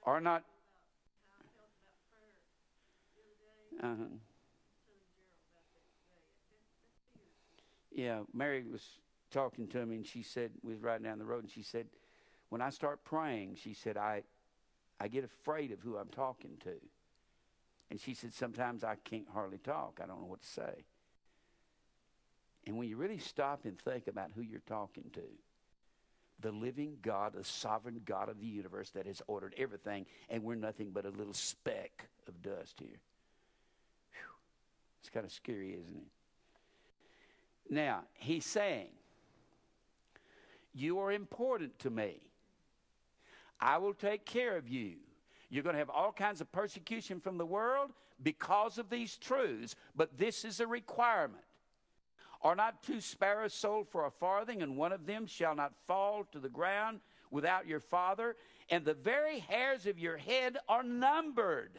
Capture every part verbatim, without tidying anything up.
Are not. Uh-huh. Yeah, Mary was talking to me, and she said, we was riding down the road, and she said, when I start praying, she said, I, I get afraid of who I'm talking to. And she said, sometimes I can't hardly talk. I don't know what to say. And when you really stop and think about who you're talking to, the living God, the sovereign God of the universe that has ordered everything, and we're nothing but a little speck of dust here. Whew. It's kind of scary, isn't it? Now, he's saying, you are important to me. I will take care of you. You're going to have all kinds of persecution from the world because of these truths, but this is a requirement. Are not two sparrows sold for a farthing, and one of them shall not fall to the ground without your Father? And the very hairs of your head are numbered.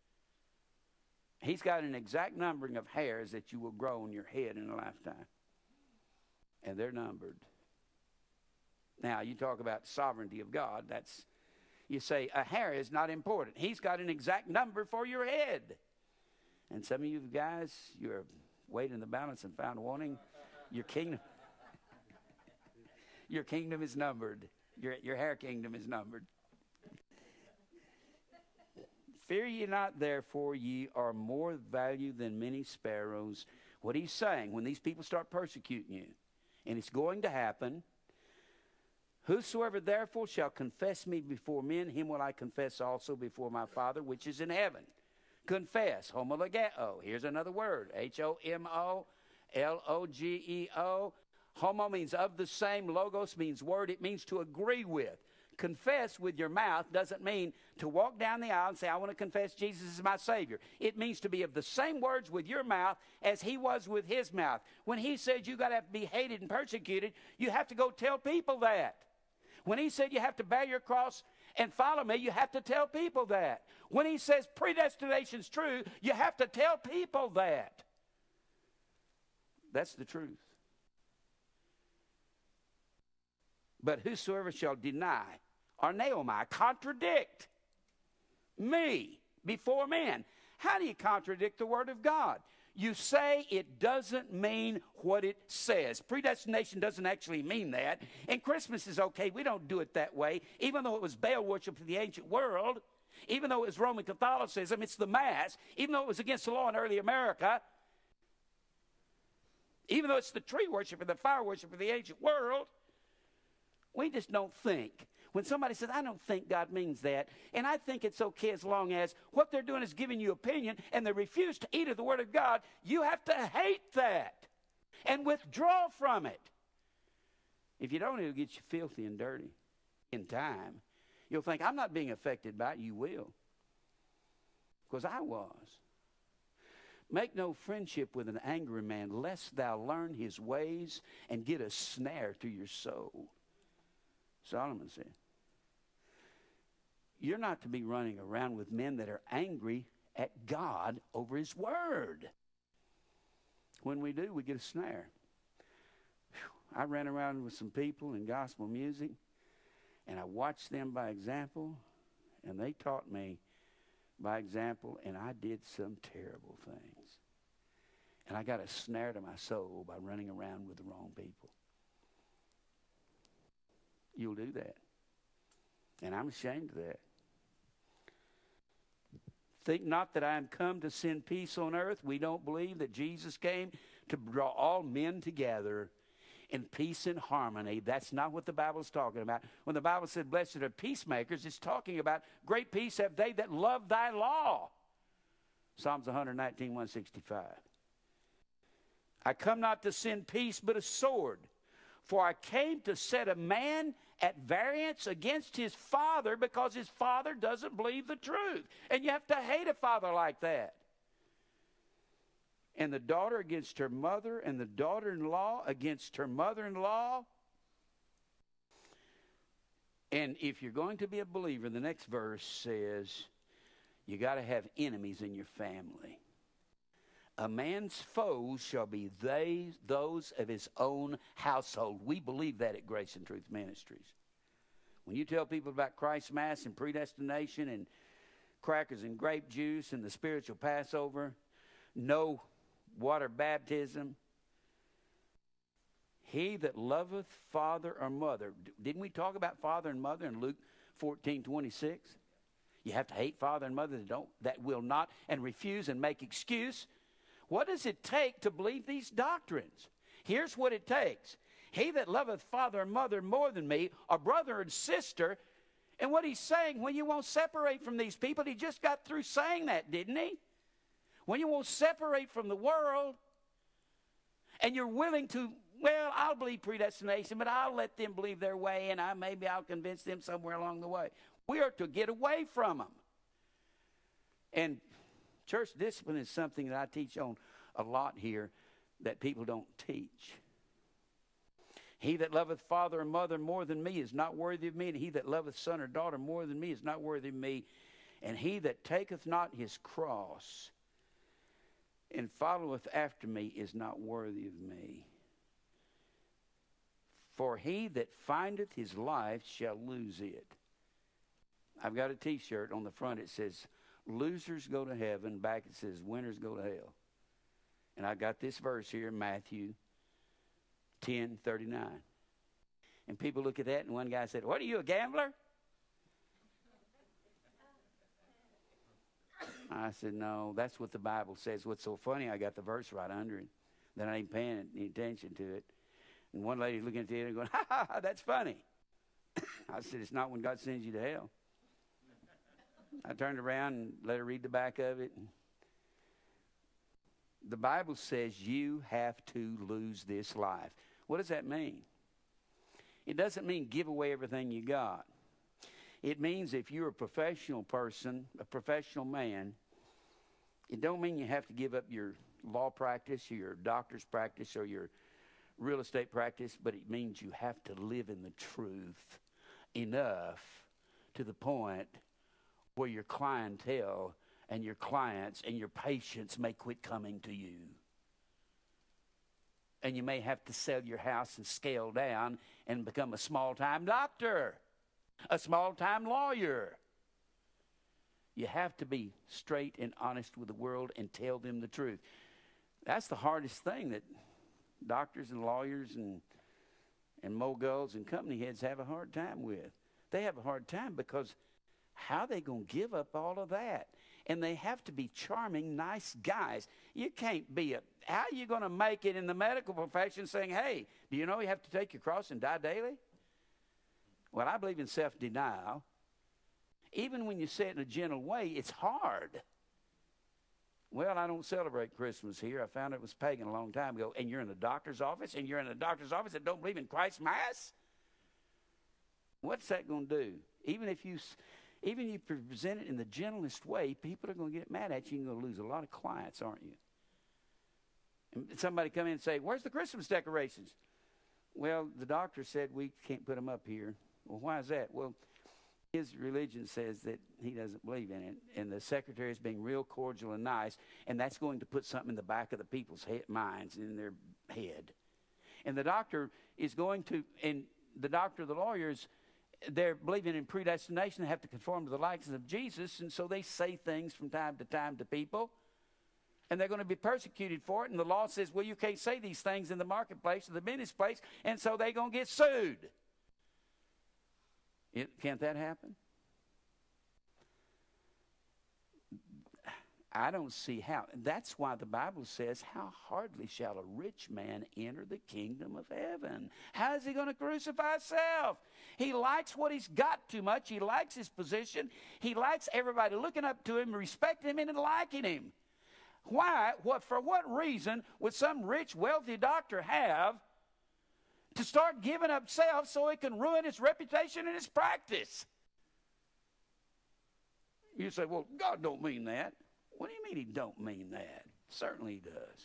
He's got an exact numbering of hairs that you will grow on your head in a lifetime. And they're numbered. Now, you talk about sovereignty of God. That's, you say, a hair is not important. He's got an exact number for your head. And some of you guys, you're weighed in the balance and found wanting. Your kingdom, your kingdom is numbered. Your, your hair kingdom is numbered. Fear ye not, therefore, ye are more value than many sparrows. What he's saying, when these people start persecuting you, and it's going to happen, whosoever therefore shall confess me before men, him will I confess also before my Father which is in heaven. Confess, homologeo. Here's another word, H O M O L O G E O. Homo means of the same. Logos means word. It means to agree with. Confess with your mouth doesn't mean to walk down the aisle and say, I want to confess Jesus is my Savior. It means to be of the same words with your mouth as he was with his mouth. When he said you got to have to be hated and persecuted, you have to go tell people that. When he said you have to bear your cross and follow me, you have to tell people that. When he says predestination's true, you have to tell people that. That's the truth. But whosoever shall deny, or naomai, contradict me before men. How do you contradict the word of God? You say it doesn't mean what it says. Predestination doesn't actually mean that. And Christmas is okay. We don't do it that way. Even though it was Baal worship in the ancient world, even though it was Roman Catholicism, it's the Mass, even though it was against the law in early America, even though it's the tree worship and the fire worship of the ancient world, we just don't think. When somebody says, I don't think God means that, and I think it's okay as long as what they're doing is giving you opinion and they refuse to eat of the Word of God, you have to hate that and withdraw from it. If you don't, it'll get you filthy and dirty in time. You'll think, I'm not being affected by it. You will. Because I was. Make no friendship with an angry man, lest thou learn his ways and get a snare to your soul. Solomon said, you're not to be running around with men that are angry at God over his word. When we do, we get a snare. Whew. I ran around with some people in gospel music, and I watched them by example, and they taught me by example, and I did some terrible things. And I got a snare to my soul by running around with the wrong people. You'll do that. And I'm ashamed of that. Think not that I am come to send peace on earth. We don't believe that Jesus came to draw all men together in peace and harmony. That's not what the Bible is talking about. When the Bible said, blessed are peacemakers, it's talking about great peace have they that love thy law. Psalms one nineteen, one sixty-five. I come not to send peace, but a sword. For I came to set a man at variance against his father because his father doesn't believe the truth. And you have to hate a father like that. And the daughter against her mother, and the daughter-in-law against her mother-in-law. And if you're going to be a believer, the next verse says, you got to have enemies in your family. A man's foes shall be they, those of his own household. We believe that at Grace and Truth Ministries. When you tell people about Christ's Mass and predestination and crackers and grape juice and the spiritual Passover, no water baptism, he that loveth father or mother. Didn't we talk about father and mother in Luke fourteen twenty-six? You have to hate father and mother that don't, that will not, and refuse and make excuse. What does it take to believe these doctrines? Here's what it takes. He that loveth father and mother more than me, or brother and sister. And what he's saying, when you won't separate from these people, he just got through saying that, didn't he? When you won't separate from the world, and you're willing to, well, I'll believe predestination, but I'll let them believe their way, and I maybe I'll convince them somewhere along the way. We are to get away from them. And church discipline is something that I teach on a lot here that people don't teach. He that loveth father or mother more than me is not worthy of me, and he that loveth son or daughter more than me is not worthy of me. And he that taketh not his cross and followeth after me is not worthy of me. For he that findeth his life shall lose it. I've got a t-shirt on the front. It says, losers go to heaven. Back it says, winners go to hell. And I got this verse here, Matthew ten thirty-nine. And people look at that, and one guy said, what are you, a gambler? I said, no, that's what the Bible says. What's so funny, I got the verse right under it. Then I ain't paying any attention to it. And one lady looking at the other and going, ha, ha, ha, that's funny. I said, it's not when God sends you to hell. I turned around and let her read the back of it. The Bible says you have to lose this life. What does that mean? It doesn't mean give away everything you got. It means if you're a professional person, a professional man, it don't mean you have to give up your law practice or your doctor's practice or your real estate practice, but it means you have to live in the truth enough to the point where your clientele and your clients and your patients may quit coming to you. And you may have to sell your house and scale down and become a small-time doctor, a small-time lawyer. You have to be straight and honest with the world and tell them the truth. That's the hardest thing that doctors and lawyers and, and moguls and company heads have a hard time with. They have a hard time because how are they going to give up all of that? And they have to be charming, nice guys. You can't be a... How are you going to make it in the medical profession saying, hey, do you know you have to take your cross and die daily? Well, I believe in self-denial. Even when you say it in a gentle way, it's hard. Well, I don't celebrate Christmas here. I found it was pagan a long time ago. And you're in a doctor's office, and you're in a doctor's office that don't believe in Christ's Mass? What's that going to do? Even if you... Even if you present it in the gentlest way, people are going to get mad at you. You're going to lose a lot of clients, aren't you? And somebody come in and say, where's the Christmas decorations? Well, the doctor said we can't put them up here. Well, why is that? Well, his religion says that he doesn't believe in it. And the secretary is being real cordial and nice, and that's going to put something in the back of the people's head, minds, in their head. And the doctor is going to, and the doctor, the lawyers, they're believing in predestination. They have to conform to the likeness of Jesus, and so they say things from time to time to people, and they're going to be persecuted for it. And the law says, well, you can't say these things in the marketplace or the business place, and so they're going to get sued. It, can't that happen? I don't see how. That's why the Bible says, how hardly shall a rich man enter the kingdom of heaven? How is he going to crucify himself? He likes what he's got too much. He likes his position. He likes everybody looking up to him, respecting him, and liking him. Why? What? For what reason would some rich, wealthy doctor have to start giving up self so he can ruin his reputation and his practice? You say, well, God don't mean that. What do you mean he don't mean that? Certainly he does.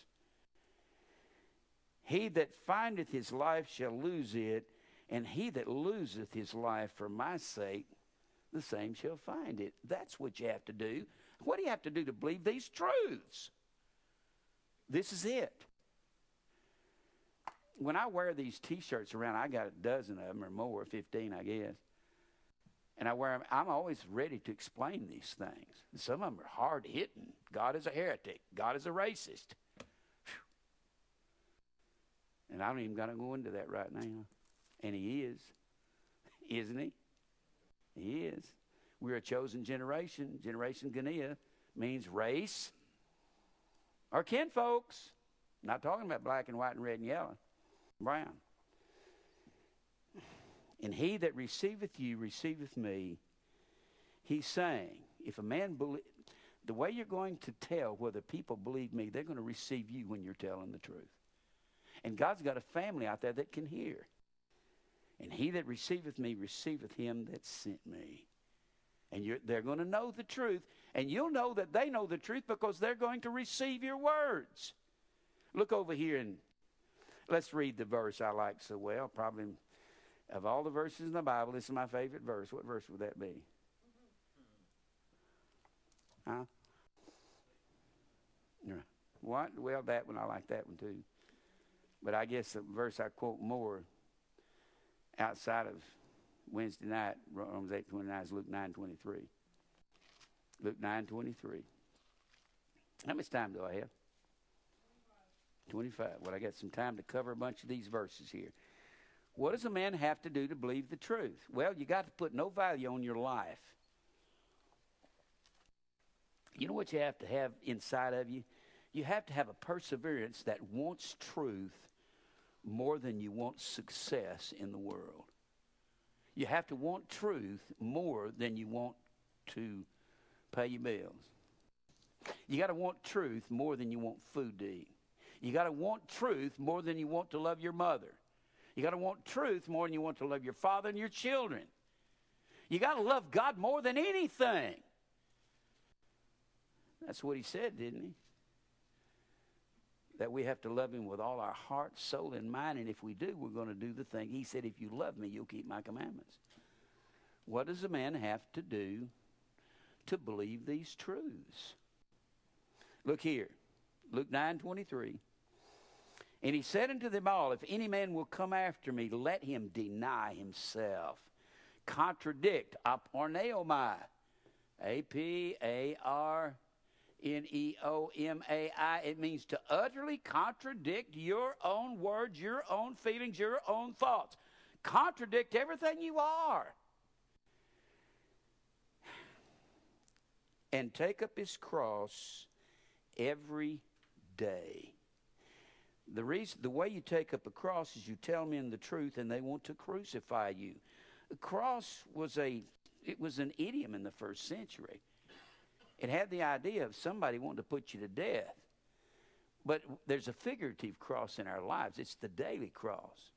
He that findeth his life shall lose it, and he that loseth his life for my sake, the same shall find it. That's what you have to do. What do you have to do to believe these truths? This is it. When I wear these T-shirts around, I got a dozen of them or more, fifteen, I guess. And I wear 'em, I'm always ready to explain these things. Some of them are hard hitting. God is a heretic. God is a racist. Whew. And I don't even got to go into that right now. And he is. Isn't he? He is. We're a chosen generation. Generation Gania means race or kinfolks. Not talking about black and white and red and yellow. Brown. And he that receiveth you receiveth me. He's saying, if a man believe, the way you're going to tell whether people believe me, they're going to receive you when you're telling the truth. And God's got a family out there that can hear. And he that receiveth me receiveth him that sent me. And you're, they're going to know the truth. And you'll know that they know the truth because they're going to receive your words. Look over here and let's read the verse I like so well. Probably of all the verses in the Bible, this is my favorite verse. What verse would that be? Huh? What? Well, that one, I like that one too. But I guess the verse I quote more outside of Wednesday night, Romans eight twenty-nine, is Luke nine twenty-three. Luke nine twenty-three. How much time do I have? twenty-five. Well, I got some time to cover a bunch of these verses here. What does a man have to do to believe the truth? Well, you got to put no value on your life. You know what you have to have inside of you? You have to have a perseverance that wants truth more than you want success in the world. You have to want truth more than you want to pay your bills. You got to want truth more than you want food to eat. You got to want truth more than you want to love your mother. You got to want truth more than you want to love your father and your children. You got to love God more than anything. That's what he said, didn't he? That we have to love him with all our heart, soul, and mind. And if we do, we're going to do the thing. He said, if you love me, you'll keep my commandments. What does a man have to do to believe these truths? Look here. Luke nine twenty-three. And he said unto them all, if any man will come after me, let him deny himself. Contradict, aporneomai. A P A R N E O M A I. It means to utterly contradict your own words, your own feelings, your own thoughts. Contradict everything you are. And take up his cross every day. The reason, the way you take up a cross is you tell men the truth and they want to crucify you. The cross was a, it was an idiom in the first century. It had the idea of somebody wanting to put you to death. But there's a figurative cross in our lives. It's the daily cross.